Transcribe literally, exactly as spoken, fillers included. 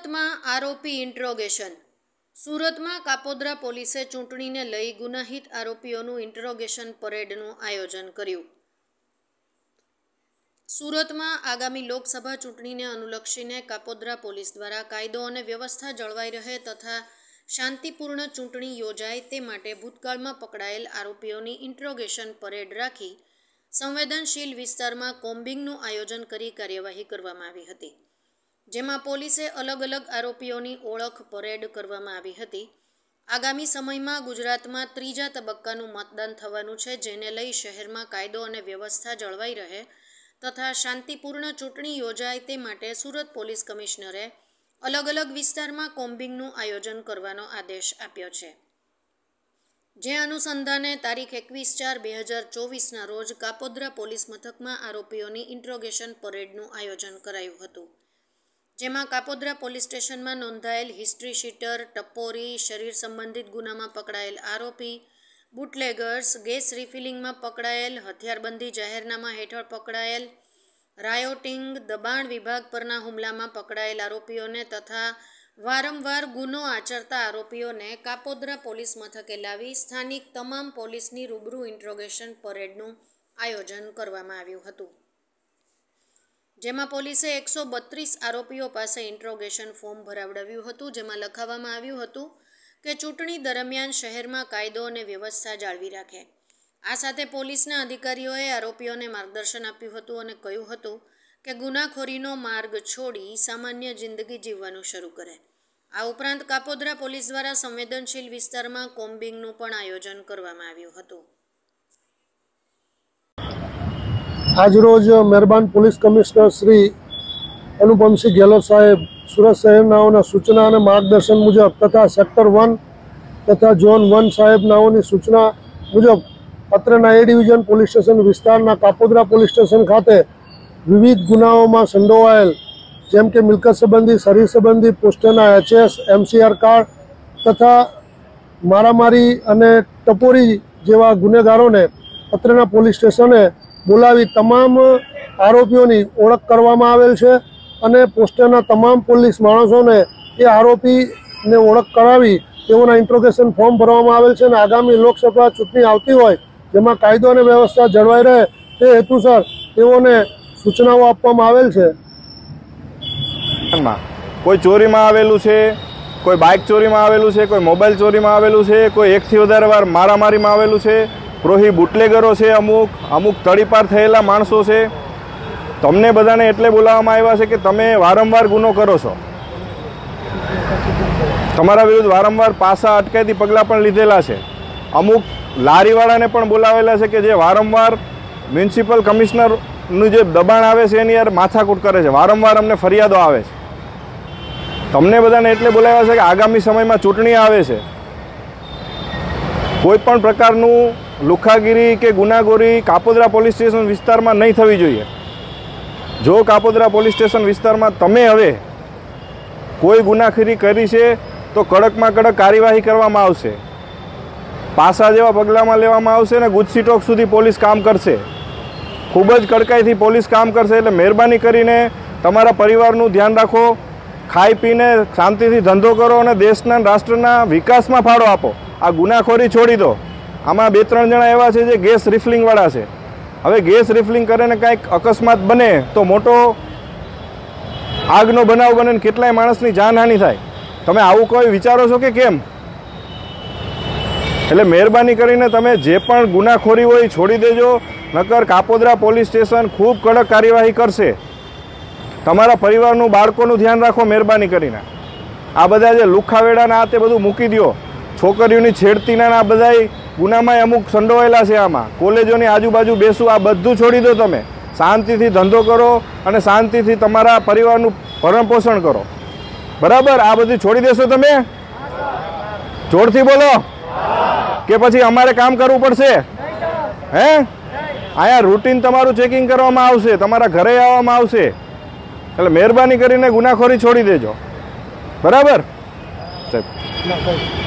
सूरत में आरोपी इंट्रोगेशन। सूरत में कापोद्रा पोलीसे चूंटणी ने लई गुनाहित आरोपीओं इंट्रोगेशन परेडનું आयोजन कर्યું। सूरत में आगामी लोकसभा चूंटणी ने अनुलक्षीने कापोद्रा पोलीस द्वारा कायदो और व्यवस्था जळवाई रहे तथा शांतिपूर्ण चूंटणी योजाय ते माटे भूतकाल में पकड़ायेल आरोपीओं इंट्रोगेशन परेड राखी संवेदनशील विस्तार में कोम्बिंगનું आयोजन करी कार्यवाही करवामां आवी हती, जेमां पोलीसे अलग अलग आरोपीओनी ओळख परेड करवामां आवी हती। आगामी समय में गुजरात में त्रीजा तबक्कानुं मतदान थवानुं छे, जेने लई शहर में कायदो और व्यवस्था जळवाई रहे तथा शांतिपूर्ण चूंटणी योजाय ते माटे सूरत पोलीस कमिश्नरे अलग अलग विस्तार में कोम्बिंगનું आयोजन करवानो आदेश आप्यो छे। जे अनुसंधाने तारीख एकवीस चार बे हज़ार चौवीसना रोज कापोद्रा पोलीस मथक में आरोपीओनी इंट्रोगेशन परेडનું आयोजन करायुं हतुं, जेमां कापोद्रा पोलीस स्टेशन में नोंधायेल हिस्ट्री शीटर, टपोरी, शरीर संबंधित गुना में पकड़ायेल आरोपी, बूटलेगर्स, गैस रिफिलिंग में पकड़ायेल, हथियारबंधी जाहेरनामा हेठळ पकड़ायेल, रायोटिंग, दबाण विभाग परना हुमला में पकड़ायेल आरोपीओने तथा वारंवार गुनो आचरता आरोपीओने कापोद्रा पोलीस मथके लावी स्थानिक तमाम पोलीसनी रूबरू इंट्रोगेशन परेडનું आयोजन करवामां आव्युं हतुं, जेमां पोलीसे एक सौ बत्रीस आरोपीओ पासे इंट्रोगेशन फॉर्म भरावडाव्युं हतुं, जेमां लखाववामां आव्युं हतुं के चूंटणी दरमियान शहर में कायदो और व्यवस्था जाळवी राखे। आ साथे पोलीसना अधिकारीओए आरोपीओने मार्गदर्शन आप्युं हतुं अने कह्युं हतुं के गुनाखोरीनो मार्ग छोड़ी सामान्य जिंदगी जीववानुं शरू करे। आ उपरांत कापोद्रा पोलीस द्वारा संवेदनशील विस्तार में कोम्बिंगનું पण आयोजन करवामां आव्युं हतुं। आज रोज मेहरबान पोलीस कमिश्नर श्री अनुपम सिंह गहलोत साहेब सूरत शहरनाओना सूचना और मार्गदर्शन मुजब तथा सेक्टर वन तथा जोन वन साहेबनाओनी सूचना मुजब અત્રેના ए डिविजन पोलीस स्टेशन विस्तारना कापोद्रा पोलीस स्टेशन खाते विविध गुनाओं में संडोवायेल जेम के मिलकत संबंधी, शरीर संबंधी, पोस्टना एचएस, एमसीआर कार्ड तथा मारामारी अने टपोरी जेवा गुनेगारों ने અત્રેના पोलीस स्टेशने बोलावी तमाम आरोपीओनी ओळख करवामां आवेल छे अने पोस्टना तमाम पोलीस माणसोने ए आरोपी ने ओळख करावी तेओना इंट्रोगेशन फॉर्म भरवामां आवेल छे अने आगामी लोकसभा चूंटणी आवती होय जेमां कायदो अने व्यवस्था जळवाई रहे ते हेतुसर तेओने सूचनाओ आपवामां आवेल छे। कोई चोरी में आवेलू है, कोई बाइक चोरी में आवेलू है, कोई मोबाइल चोरी में आवेलू है, कोई एक थी वधारे वार मारामारी में आवेलू है, प्रोही बूटलेगरो है, अमुक अमुक तड़ीपार थयेला माणसो है। तमने बधाने एटले बोलाववामां आव्या छे के तमे वारंवार गुनो करो छो, तमारा विरुद्ध वारंवार पासा अटकायती पगला पण लीधेला छे। अमुक लारीवाळाने पण बोलावेला छे के जे वारंवार म्युनिसिपल कमिश्नरनुं जे दबाण आवे छे एनी यार माथाकूट करे छे, वारंवार अमने फरियादो आवे छे। तमने बधाने एटले बोलाव्या छे के आगामी समयमां चूंटणी आवे छे, कोईपण प्रकारनुं લુખાગીરી કે ગુનાખોરી કાપોદ્રા પોલીસ સ્ટેશન વિસ્તારમાં નહીં થવી જોઈએ। જો કાપોદ્રા પોલીસ સ્ટેશન વિસ્તારમાં તમે હવે કોઈ ગુનાખોરી કરી છે તો કડકમાં કડક કાર્યવાહી કરવામાં આવશે, પાસા જેવા પગલામાં લેવામાં આવશે અને ગુજસીટોક સુધી પોલીસ કામ કરશે, ખૂબ જ કડકાઈથી પોલીસ કામ કરશે। એટલે મહેરબાની કરીને તમારા પરિવારનું ધ્યાન રાખો, ખાઈ પીને શાંતિથી ધંધો કરો અને દેશના રાષ્ટ્રના વિકાસમાં ફાળો આપો। આ ગુનાખોરી છોડી દો। આમાં બે ત્રણ જણા એવા છે જે ગેસ રિફિલિંગવાળા છે, હવે ગેસ રિફિલિંગ કરીને કાંઈક અકસ્માત બને તો મોટો આગનો બનાવ બને ને કેટલાય માણસની જાનહાનિ થાય। તમે આવું કોઈ વિચારો છો કે કેમ? એટલે મહેરબાની કરીને તમે જે પણ ગુનાખોરી હોય છોડી દેજો, નકર કાપોદ્રા પોલીસ સ્ટેશન ખૂબ કડક કાર્યવાહી કરશે। તમારા પરિવારનું, બાળકોનું ધ્યાન રાખો મહેરબાની કરીને। આ બધા જે લુખાવેડાના આ તે બધું મૂકી દો, છોકરીઓની છેડતીના આ બધાય ગુનામાં અમુક સંડોવાયેલા છે, આમાં કોલેજોની આજુબાજુ બેસું, આ બધું છોડી દો। તમે શાંતિથી ધંધો કરો અને શાંતિથી તમારા પરિવારનું ભરણ પોષણ કરો, બરાબર? આ બધું છોડી દેશો તમે? જોરથી બોલો કે પછી અમારે કામ કરવું પડશે? હે, અહીંયા રૂટીન તમારું ચેકિંગ કરવામાં આવશે, તમારા ઘરે આવવામાં આવશે। એટલે મહેરબાની કરીને ગુનાખોરી છોડી દેજો, બરાબર સાહેબ?